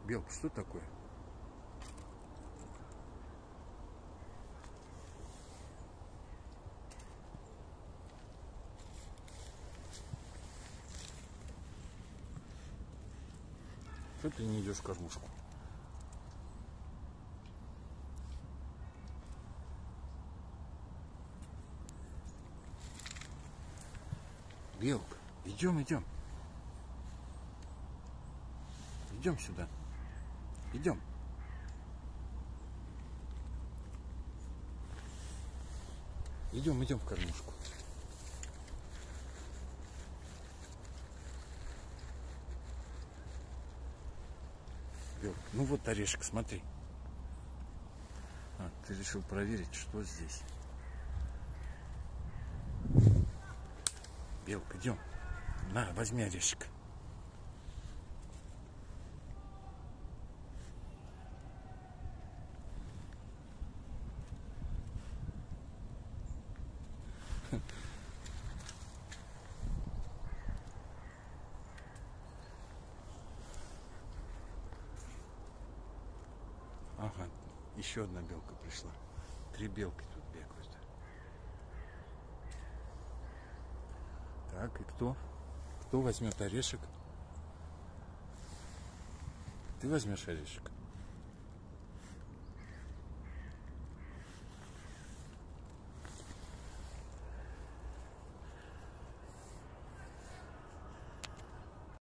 Белка, что такое? Что ты не идешь в кормушку? Белка, идем, идем. Идем сюда. Идем. Идем, идем в кормушку. Белка, ну вот орешек, смотри. А, ты решил проверить, что здесь. Белка, идем. На, возьми орешек. Ага, еще одна белка пришла. 3 белки тут бегают. Так, и кто? Кто возьмет орешек? Ты возьмешь орешек?